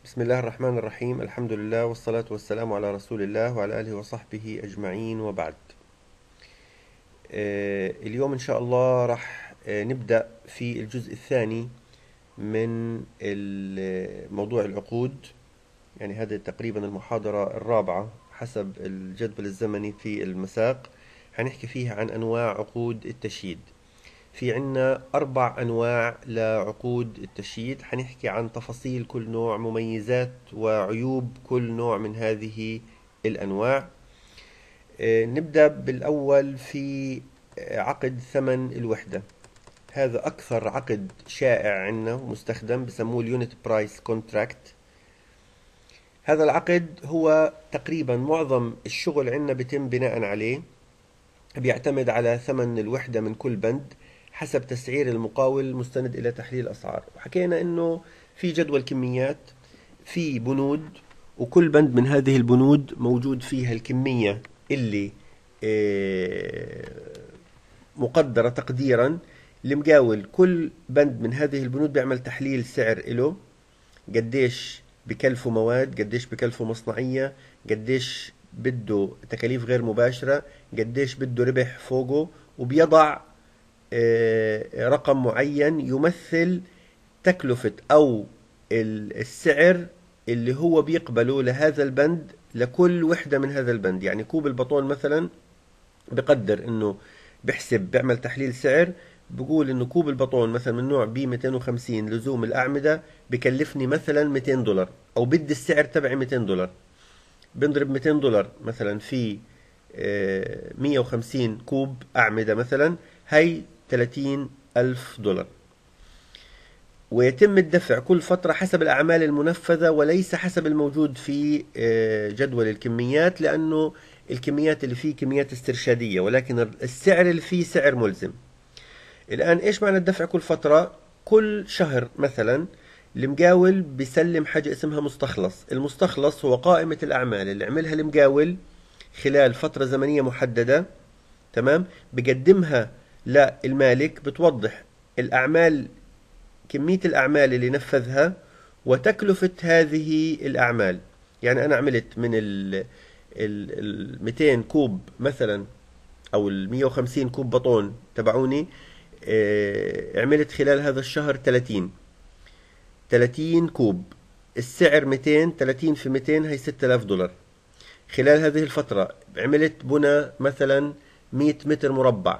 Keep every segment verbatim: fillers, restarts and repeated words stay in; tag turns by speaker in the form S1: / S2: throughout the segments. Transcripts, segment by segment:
S1: بسم الله الرحمن الرحيم. الحمد لله والصلاة والسلام على رسول الله وعلى آله وصحبه أجمعين، وبعد. آه، اليوم إن شاء الله راح آه، نبدأ في الجزء الثاني من ال- موضوع العقود. يعني هذه تقريبا المحاضرة الرابعة حسب الجدول الزمني في المساق. حنحكي فيها عن أنواع عقود التشييد. في عنا أربع أنواع لعقود التشييد، حنحكي عن تفاصيل كل نوع، مميزات وعيوب كل نوع من هذه الأنواع. آه، نبدأ بالأول في آه، عقد ثمن الوحدة. هذا أكثر عقد شائع عندنا ومستخدم، بسموه اليونت برايس كونتراكت. هذا العقد هو تقريبا معظم الشغل عندنا بيتم بناء عليه. بيعتمد على ثمن الوحدة من كل بند حسب تسعير المقاول مستند إلى تحليل أسعار. وحكينا إنه في جدول كميات، في بنود، وكل بند من هذه البنود موجود فيها الكمية اللي آه، مقدرة تقديرا. المقاول كل بند من هذه البنود بيعمل تحليل سعر له، قديش بكلفه مواد، قديش بكلفه مصنعية، قديش بده تكاليف غير مباشرة، قديش بده ربح فوقه، وبيضع آه، رقم معين يمثل تكلفة أو السعر اللي هو بيقبله لهذا البند لكل وحدة من هذا البند. يعني كوب البطون مثلا بقدر انه بحسب، بيعمل تحليل سعر، بقول انه كوب البطون مثلا من نوع بي مئتين وخمسين لزوم الاعمده بكلفني مثلا مئتين دولار، او بدي السعر تبعي مئتين دولار. بنضرب مئتين دولار مثلا في آه، مئة وخمسين كوب اعمده مثلا، هي ثلاثين ألف دولار. ويتم الدفع كل فترة حسب الأعمال المنفذة وليس حسب الموجود في آه، جدول الكميات، لأنه الكميات اللي فيه كميات استرشادية، ولكن السعر اللي فيه سعر ملزم. الآن إيش معنى الدفع كل فترة؟ كل شهر مثلا المقاول بيسلم حاجة اسمها مستخلص. المستخلص هو قائمة الأعمال اللي عملها المقاول خلال فترة زمنية محددة، تمام، بقدمها للمالك، بتوضح الأعمال، كمية الأعمال اللي نفذها وتكلفة هذه الأعمال. يعني أنا عملت من ال ال ال مئتين كوب مثلا، أو ال مئة وخمسين كوب بطون تبعوني، آه، عملت خلال هذا الشهر ثلاثين ثلاثين كوب. السعر مئتين، ثلاثين في مئتين هي ستة آلاف دولار. خلال هذه الفترة عملت بنى مثلا مئة متر مربع.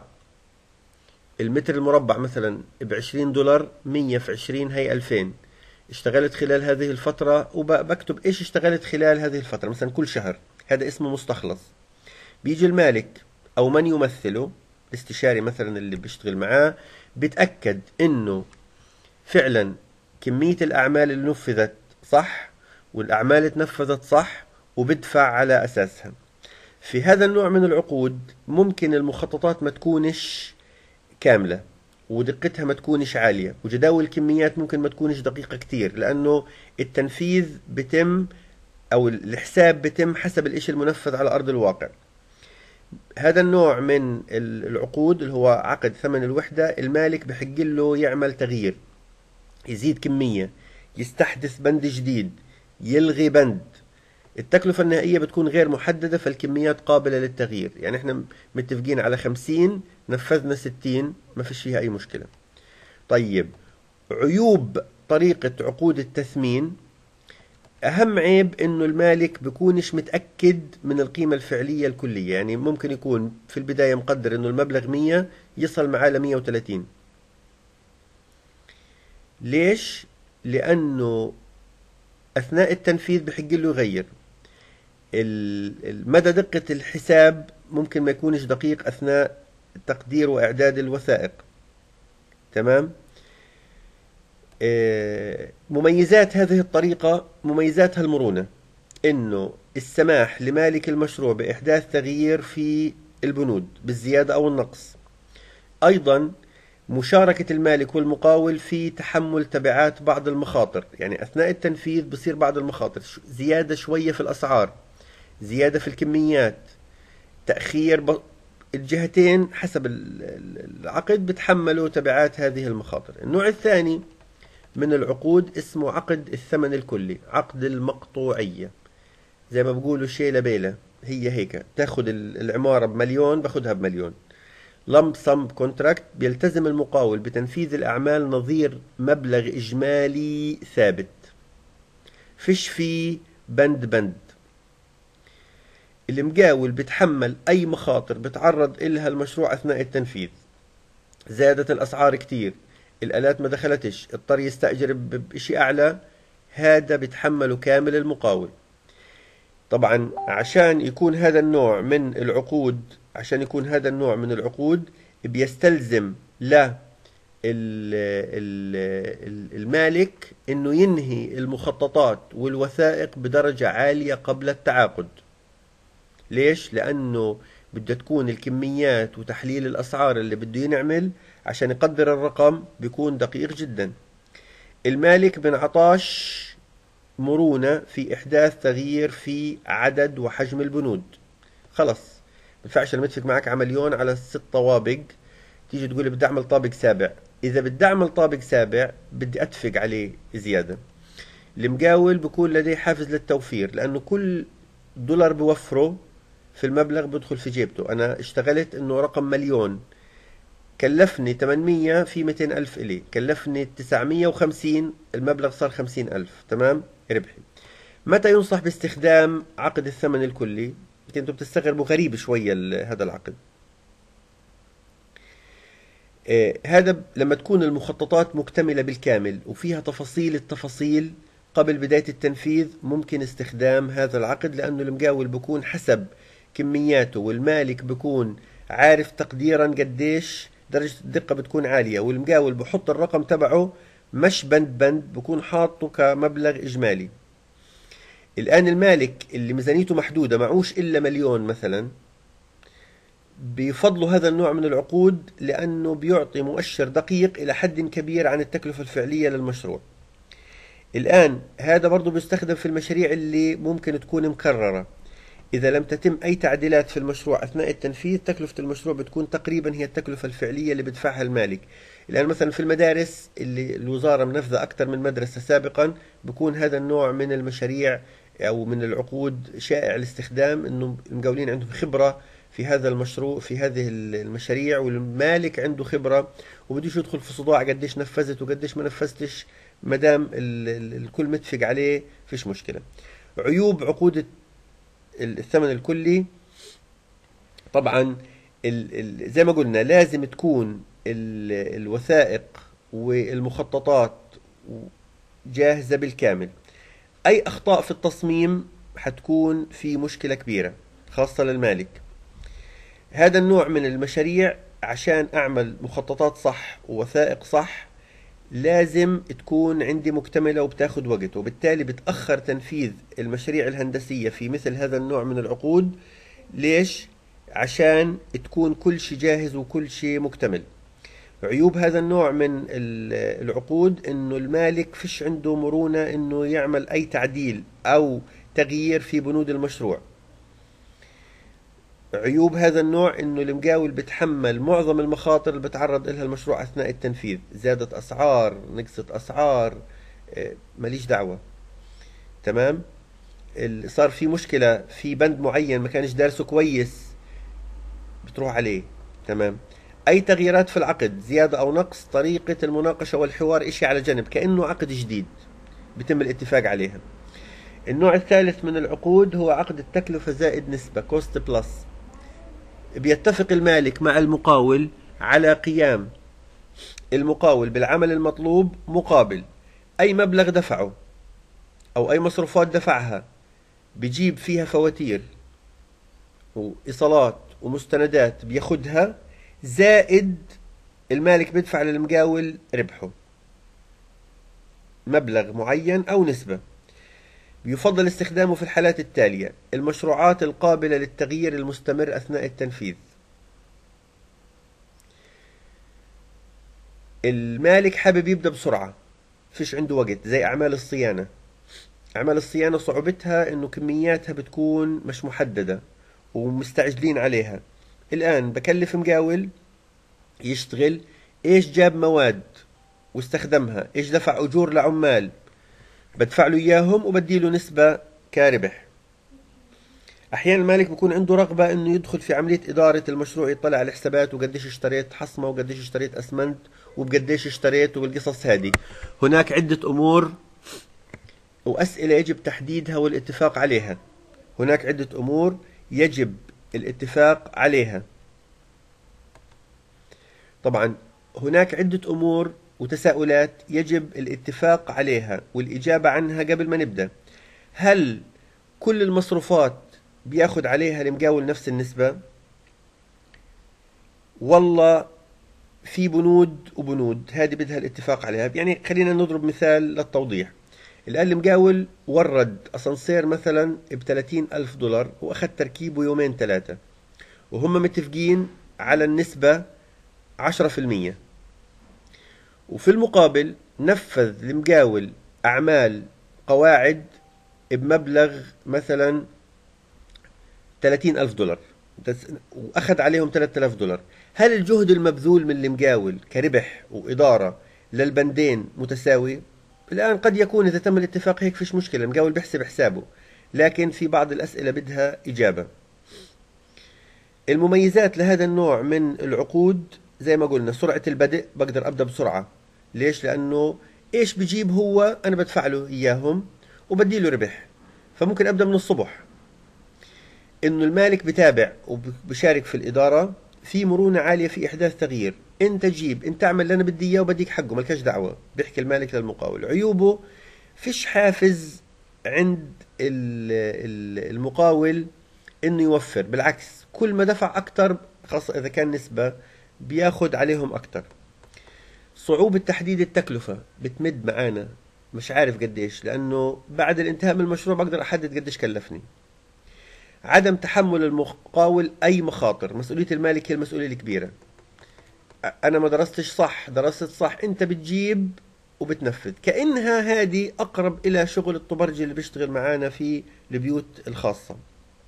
S1: المتر المربع مثلا بعشرين دولار، مية في عشرين هي ألفين. اشتغلت خلال هذه الفترة، وبكتب ايش اشتغلت خلال هذه الفترة مثلا كل شهر. هذا اسمه مستخلص. بيجي المالك او من يمثله، الاستشاري مثلا اللي بيشتغل معاه، بيتأكد انه فعلا كمية الاعمال اللي نفذت صح، والاعمال اللي تنفذت صح، وبدفع على اساسها. في هذا النوع من العقود ممكن المخططات ما تكونش كاملة، ودقتها ما تكونش عالية، وجداول الكميات ممكن ما تكونش دقيقة كتير، لأنه التنفيذ بتم أو الحساب بتم حسب الإشي المنفذ على أرض الواقع. هذا النوع من العقود اللي هو عقد ثمن الوحدة، المالك بحق له يعمل تغيير، يزيد كمية، يستحدث بند جديد، يلغي بند. التكلفة النهائية بتكون غير محددة، فالكميات قابلة للتغيير. يعني احنا متفقين على خمسين، نفذنا ستين، ما فيش فيها أي مشكلة. طيب، عيوب طريقة عقود التثمين. أهم عيب إنه المالك بيكونش متأكد من القيمة الفعلية الكلية. يعني ممكن يكون في البداية مقدر إنه المبلغ مية، يصل معاه ل مية وثلاثين. ليش؟ لأنه أثناء التنفيذ بحق له يغير. مدى دقة الحساب ممكن ما يكونش دقيق أثناء تقدير وإعداد الوثائق، تمام. آه، مميزات هذه الطريقة، مميزاتها المرونة، إنه السماح لمالك المشروع بإحداث تغيير في البنود بالزيادة أو النقص. أيضا مشاركة المالك والمقاول في تحمل تبعات بعض المخاطر. يعني أثناء التنفيذ بصير بعض المخاطر، زيادة شوية في الأسعار، زيادة في الكميات، تأخير ب... الجهتين حسب العقد بتحملوا تبعات هذه المخاطر. النوع الثاني من العقود اسمه عقد الثمن الكلي، عقد المقطوعية. زي ما بقولوا شيلة بيلة، هي هيك، تاخد العمارة بمليون باخدها بمليون. lump sum contract، بيلتزم المقاول بتنفيذ الأعمال نظير مبلغ إجمالي ثابت، فيش فيه بند بند. المقاول بتحمل أي مخاطر بتعرض إلها المشروع أثناء التنفيذ. زادت الأسعار كتير، الآلات ما دخلتش، اضطر يستأجر بشيء أعلى، هذا بتحمله كامل المقاول. طبعا عشان يكون هذا النوع من العقود عشان يكون هذا النوع من العقود بيستلزم لا المالك انه ينهي المخططات والوثائق بدرجة عالية قبل التعاقد. ليش؟ لانه بده تكون الكميات وتحليل الاسعار اللي بده ينعمل عشان يقدر الرقم بيكون دقيق جدا. المالك بنعطاش مرونة في إحداث تغيير في عدد وحجم البنود. خلص ما ينفعش لما اتفق معك على مليون على ست طوابق تيجي تقولي بدي أعمل طابق سابع. إذا بدي أعمل طابق سابع بدي أتفق عليه زيادة. المقاول بكون لديه حافز للتوفير، لأنه كل دولار بوفره في المبلغ بدخل في جيبته. أنا اشتغلت إنه رقم مليون كلفني ثمانمية، في مئتين ألف إلي، كلفني تسعمية وخمسين، المبلغ صار خمسين ألف، تمام، ربحي. متى ينصح باستخدام عقد الثمن الكلي؟ انتوا بتستغربوا غريب شوية هذا العقد. آه هذا لما تكون المخططات مكتملة بالكامل وفيها تفاصيل التفاصيل قبل بداية التنفيذ، ممكن استخدام هذا العقد، لأنه المقاول بكون حسب كمياته والمالك بكون عارف تقديرا قديش درجة الدقة بتكون عالية، والمقاول بحط الرقم تبعه مش بند بند، بكون حاطه كمبلغ إجمالي. الآن المالك اللي ميزانيته محدودة معوش إلا مليون مثلا، بيفضلوا هذا النوع من العقود لأنه بيعطي مؤشر دقيق إلى حد كبير عن التكلفة الفعلية للمشروع. الآن هذا برضو بيستخدم في المشاريع اللي ممكن تكون مكررة. إذا لم تتم أي تعديلات في المشروع أثناء التنفيذ، تكلفة المشروع بتكون تقريبا هي التكلفة الفعلية اللي بدفعها المالك. الآن مثلا في المدارس اللي الوزارة منفذة أكثر من مدرسة سابقا، بكون هذا النوع من المشاريع أو من العقود شائع الاستخدام، إنه المقاولين عندهم خبرة في هذا المشروع، في هذه المشاريع، والمالك عنده خبرة وبديش يدخل في صداع قديش نفذت وقديش ما نفذتش، مدام الكل متفق عليه فيش مشكلة. عيوب عقود الثمن الكلي، طبعا ال ال زي ما قلنا لازم تكون ال الوثائق والمخططات جاهزة بالكامل. أي أخطاء في التصميم حتكون في مشكلة كبيرة خاصة للمالك. هذا النوع من المشاريع عشان أعمل مخططات صح ووثائق صح لازم تكون عندي مكتملة وبتاخد وقت، وبالتالي بتأخر تنفيذ المشاريع الهندسية في مثل هذا النوع من العقود. ليش؟ عشان تكون كل شيء جاهز وكل شيء مكتمل. عيوب هذا النوع من العقود انه المالك فيش عنده مرونة انه يعمل اي تعديل او تغيير في بنود المشروع. عيوب هذا النوع انه المقاول بتحمل معظم المخاطر اللي بتعرض لها المشروع اثناء التنفيذ. زادت اسعار، نقصت اسعار، ماليش دعوة، تمام. صار في مشكلة في بند معين ما كانش دارسه كويس، بتروح عليه، تمام. اي تغييرات في العقد، زيادة او نقص، طريقة المناقشة والحوار اشي على جنب كأنه عقد جديد بيتم الاتفاق عليها. النوع الثالث من العقود هو عقد التكلفة زائد نسبة، cost plus. بيتفق المالك مع المقاول على قيام المقاول بالعمل المطلوب مقابل أي مبلغ دفعه أو أي مصروفات دفعها، بيجيب فيها فواتير وإيصالات ومستندات بياخدها، زائد المالك بيدفع للمقاول ربحه مبلغ معين أو نسبة. يفضل استخدامه في الحالات التالية: المشروعات القابلة للتغيير المستمر أثناء التنفيذ. المالك حابب يبدأ بسرعة، فيش عنده وقت، زي أعمال الصيانة. أعمال الصيانة صعوبتها إنه كمياتها بتكون مش محددة ومستعجلين عليها. الآن بكلف مقاول يشتغل، إيش جاب مواد واستخدمها، ايش دفع اجور لعمال، بدفع له اياهم وبدي له نسبة كربح. احيانا المالك بيكون عنده رغبة انه يدخل في عملية ادارة المشروع، يطلع على الحسابات وقديش اشتريت حصمة وقديش اشتريت اسمنت وبقديش اشتريت والقصص هذه. هناك عدة امور واسئلة يجب تحديدها والاتفاق عليها. هناك عدة امور يجب الاتفاق عليها. طبعا هناك عدة امور وتساؤلات يجب الاتفاق عليها والاجابة عنها قبل ما نبدأ. هل كل المصروفات بياخد عليها المقاول نفس النسبة؟ والله في بنود وبنود، هذه بدها الاتفاق عليها. يعني خلينا نضرب مثال للتوضيح. الآن المقاول ورد أسانسير مثلا ب ثلاثين ألف دولار وأخذ تركيبه يومين ثلاثة، وهم متفقين على النسبة عشرة في المية، وفي المقابل نفذ المقاول أعمال قواعد بمبلغ مثلا ثلاثين ألف دولار وأخذ عليهم ثلاثة آلاف دولار. هل الجهد المبذول من المقاول كربح وإدارة للبندين متساوي؟ الآن قد يكون إذا تم الاتفاق هيك فيش مشكلة، المقاول بيحسب حسابه، لكن في بعض الأسئلة بدها إجابة. المميزات لهذا النوع من العقود زي ما قلنا سرعة البدء، بقدر أبدأ بسرعة. ليش؟ لأنه إيش بجيب هو أنا بدفع له إياهم وبدي له ربح، فممكن أبدأ من الصبح. إنه المالك بتابع وبشارك في الإدارة، في مرونة عالية في إحداث تغيير. أنت جيب، أنت اعمل اللي أنا بدي إياه وبديك حقه، مالكش دعوة، بيحكي المالك للمقاول. عيوبه فيش حافز عند المقاول إنه يوفر، بالعكس كل ما دفع أكتر خاصة إذا كان نسبة بياخد عليهم أكتر. صعوبة تحديد التكلفة بتمد معانا، مش عارف قديش، لأنه بعد الانتهاء من المشروع بقدر أحدد قديش كلفني. عدم تحمل المقاول أي مخاطر، مسؤولية المالك هي المسؤولية الكبيرة. أنا ما درستش صح، درست صح، أنت بتجيب وبتنفذ. كأنها هذه أقرب إلى شغل الطبرجي اللي بيشتغل معانا في البيوت الخاصة.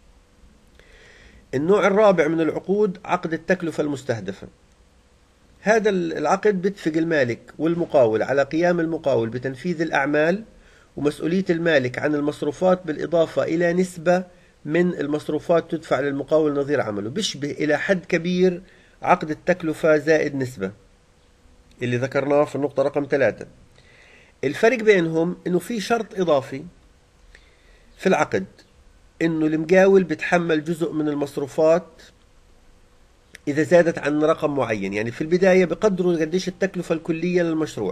S1: النوع الرابع من العقود عقد التكلفة المستهدفة. هذا العقد بيتفق المالك والمقاول على قيام المقاول بتنفيذ الأعمال ومسؤولية المالك عن المصروفات، بالإضافة إلى نسبة من المصروفات تدفع للمقاول نظير عمله. بيشبه إلى حد كبير عقد التكلفة زائد نسبة اللي ذكرناه في النقطة رقم ثلاثة. الفرق بينهم إنه في شرط إضافي في العقد، إنه المقاول بتحمل جزء من المصروفات إذا زادت عن رقم معين. يعني في البداية بقدروا قديش التكلفة الكلية للمشروع.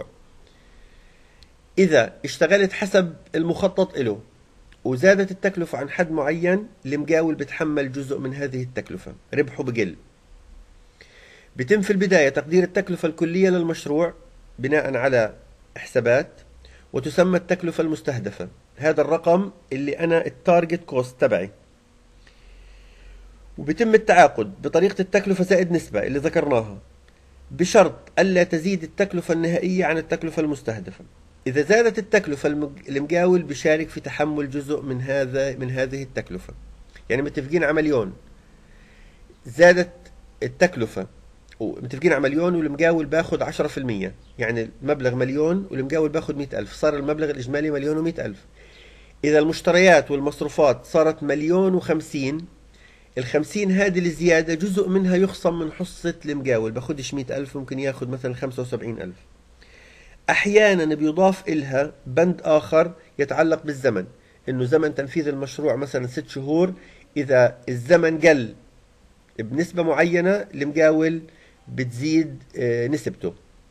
S1: إذا اشتغلت حسب المخطط له وزادت التكلفة عن حد معين، المقاول بتحمل جزء من هذه التكلفة، ربحه بقل. بتم في البداية تقدير التكلفة الكلية للمشروع بناء على حسابات، وتسمى التكلفة المستهدفة. هذا الرقم اللي أنا التارجت كوست تبعي. وبيتم التعاقد بطريقة التكلفة زائد نسبة اللي ذكرناها، بشرط ألا تزيد التكلفة النهائية عن التكلفة المستهدفة. إذا زادت التكلفة المقاول بيشارك في تحمل جزء من هذا من هذه التكلفة. يعني متفقين على مليون، زادت التكلفة ومتفقين على مليون والمقاول باخد عشرة في المية، يعني المبلغ مليون والمقاول باخد مئة ألف، صار المبلغ الإجمالي مليون ومئة ألف. إذا المشتريات والمصروفات صارت مليون وخمسين، الخمسين هذه الزيادة جزء منها يخصم من حصة المقاول، باخدش مئة ألف، ممكن ياخد مثلا خمسة وسبعين ألف. أحيانا بيضاف إلها بند آخر يتعلق بالزمن، إنه زمن تنفيذ المشروع مثلا ست شهور، إذا الزمن قل بنسبة معينة المقاول بتزيد نسبته.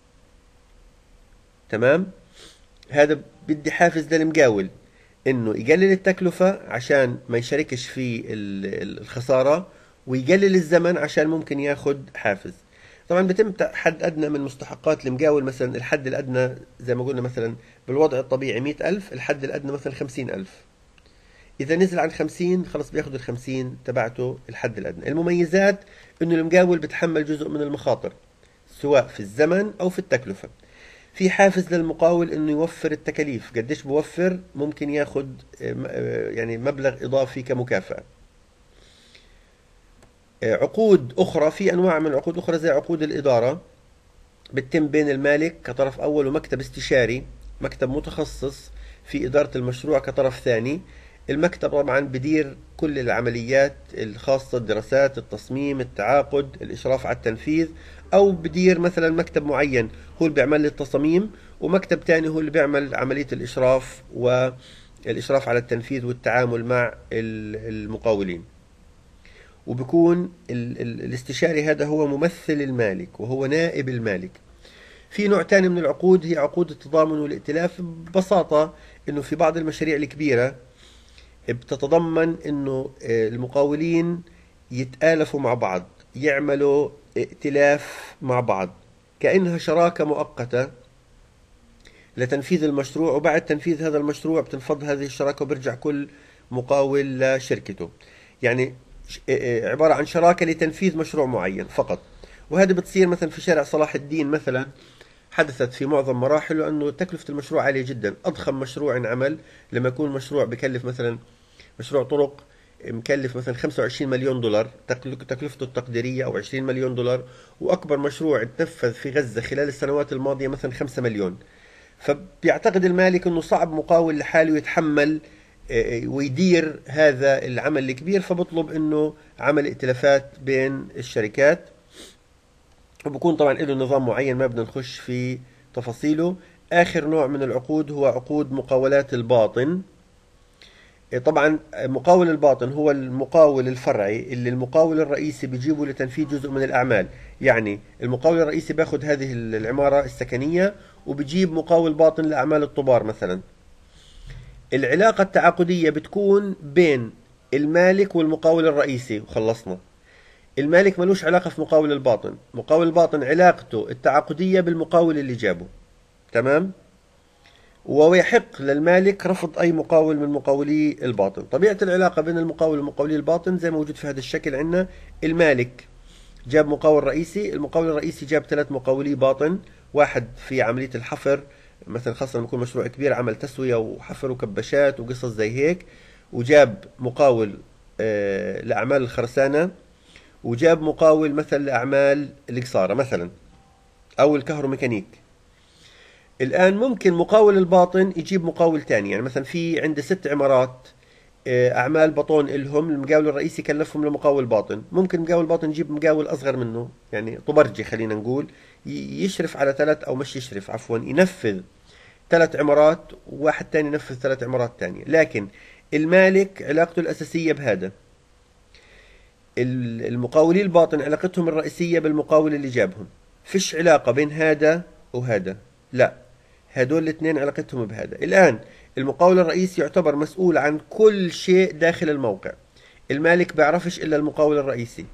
S1: تمام؟ هذا بدي حافز للمقاول إنه يقلل التكلفة عشان ما يشاركش في الخسارة، ويقلل الزمن عشان ممكن ياخد حافز. طبعا بتم حد أدنى من مستحقات المقاول، مثلا الحد الأدنى زي ما قلنا مثلا بالوضع الطبيعي مئة ألف، الحد الأدنى مثلا خمسين ألف. إذا نزل عن خمسين خلص بياخد الخمسين تبعته الحد الأدنى. المميزات إنه المقاول بتحمل جزء من المخاطر سواء في الزمن أو في التكلفة. في حافز للمقاول إنه يوفر التكاليف، قديش بوفر ممكن ياخد يعني مبلغ إضافي كمكافأة. عقود أخرى، في أنواع من العقود أخرى زي عقود الإدارة. بتتم بين المالك كطرف أول ومكتب استشاري، مكتب متخصص في إدارة المشروع كطرف ثاني. المكتب طبعا بدير كل العمليات الخاصة، الدراسات، التصميم، التعاقد، الإشراف على التنفيذ، أو بدير مثلا مكتب معين هو اللي بيعمل لي التصاميم، ومكتب تاني هو اللي بيعمل عملية الإشراف والإشراف على التنفيذ والتعامل مع المقاولين. وبكون ال ال الاستشاري هذا هو ممثل المالك وهو نائب المالك. في نوع تاني من العقود هي عقود التضامن والائتلاف. ببساطة انه في بعض المشاريع الكبيرة بتتضمن انه المقاولين يتآلفوا مع بعض، يعملوا ائتلاف مع بعض كأنها شراكة مؤقتة لتنفيذ المشروع، وبعد تنفيذ هذا المشروع بتنفض هذه الشراكة وبرجع كل مقاول لشركته. يعني عبارة عن شراكة لتنفيذ مشروع معين فقط. وهذا بتصير مثلا في شارع صلاح الدين مثلا، حدثت في معظم مراحله أنه تكلفة المشروع عالية جدا. أضخم مشروع انعمل لما يكون مشروع بكلف مثلا مشروع طرق مكلف مثلا خمسة وعشرين مليون دولار تكلفته التقديرية، أو عشرين مليون دولار، وأكبر مشروع تنفذ في غزة خلال السنوات الماضية مثلا خمسة مليون. فبيعتقد المالك أنه صعب مقاول لحاله يتحمل ويدير هذا العمل الكبير، فبطلب انه عمل ائتلافات بين الشركات، وبكون طبعا له نظام معين ما بدنا نخش في تفاصيله. اخر نوع من العقود هو عقود مقاولات الباطن. طبعا مقاول الباطن هو المقاول الفرعي اللي المقاول الرئيسي بيجيبه لتنفيذ جزء من الاعمال. يعني المقاول الرئيسي بياخذ هذه العمارة السكنية وبيجيب مقاول باطن لاعمال الطبار مثلا. العلاقة التعاقدية بتكون بين المالك والمقاول الرئيسي وخلصنا. المالك ملوش علاقة في مقاول الباطن، مقاول الباطن علاقته التعاقدية بالمقاول اللي جابه، تمام؟ ويحق للمالك رفض أي مقاول من مقاولي الباطن. طبيعة العلاقة بين المقاول ومقاولي الباطن زي ما موجود في هذا الشكل عندنا. المالك جاب مقاول رئيسي، المقاول الرئيسي جاب ثلاث مقاولي باطن، واحد في عملية الحفر مثلا، خاصة لما يكون مشروع كبير عمل تسوية وحفر وكباشات وقصص زي هيك، وجاب مقاول آه لأعمال الخرسانة، وجاب مقاول مثلا لأعمال القصارة مثلا أو الكهروميكانيك. الآن ممكن مقاول الباطن يجيب مقاول تاني، يعني مثلا في عنده ست عمارات أعمال بطون إلهم، المقاول الرئيسي كلفهم لمقاول باطن، ممكن مقاول باطن يجيب مقاول أصغر منه، يعني طبرجي خلينا نقول، يشرف على ثلاث، أو مش يشرف عفوا، ينفذ ثلاث عمارات، وواحد تاني ينفذ ثلاث عمارات تانية. لكن المالك علاقته الأساسية بهذا. المقاولي الباطن علاقتهم الرئيسية بالمقاول اللي جابهم، فيش علاقة بين هذا وهذا، لا، هدول الاثنين علاقتهم بهذا. الآن المقاول الرئيسي يعتبر مسؤول عن كل شيء داخل الموقع، المالك بيعرفش إلا المقاول الرئيسي.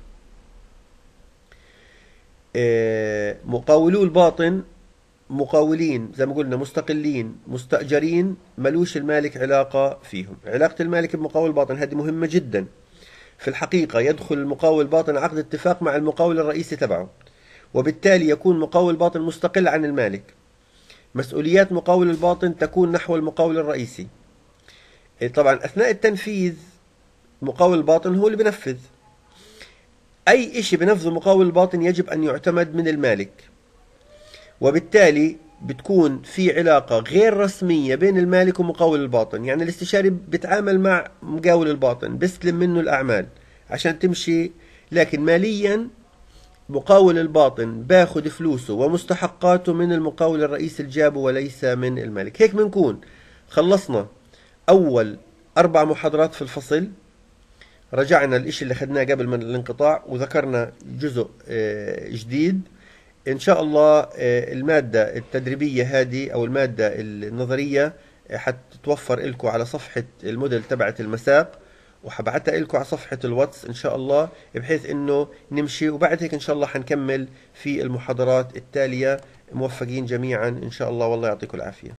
S1: مقاولو الباطن مقاولين زي ما قلنا مستقلين مستأجرين، ملوش المالك علاقة فيهم. علاقة المالك بمقاول الباطن هذه مهمة جدا. في الحقيقة يدخل المقاول الباطن عقد اتفاق مع المقاول الرئيسي تبعه، وبالتالي يكون مقاول باطن مستقل عن المالك. مسؤوليات مقاول الباطن تكون نحو المقاول الرئيسي. طبعا أثناء التنفيذ مقاول الباطن هو اللي بنفذ أي إشي بنفذه مقاول الباطن، يجب أن يعتمد من المالك. وبالتالي بتكون في علاقة غير رسمية بين المالك ومقاول الباطن. يعني الاستشاري بيتعامل مع مقاول الباطن، بيستلم منه الأعمال عشان تمشي، لكن ماليا مقاول الباطن باخذ فلوسه ومستحقاته من المقاول الرئيسي اللي جابه وليس من المالك. هيك بنكون خلصنا أول أربع محاضرات في الفصل، رجعنا الإشي اللي خدناه قبل من الانقطاع وذكرنا جزء جديد. إن شاء الله المادة التدريبية هذه أو المادة النظرية حتتوفر لكم على صفحة الموديل تبعت المساق، وحبعتها لكم على صفحة الواتس إن شاء الله، بحيث إنه نمشي، وبعد هيك إن شاء الله حنكمل في المحاضرات التالية. موفقين جميعا إن شاء الله، والله يعطيكم العافية.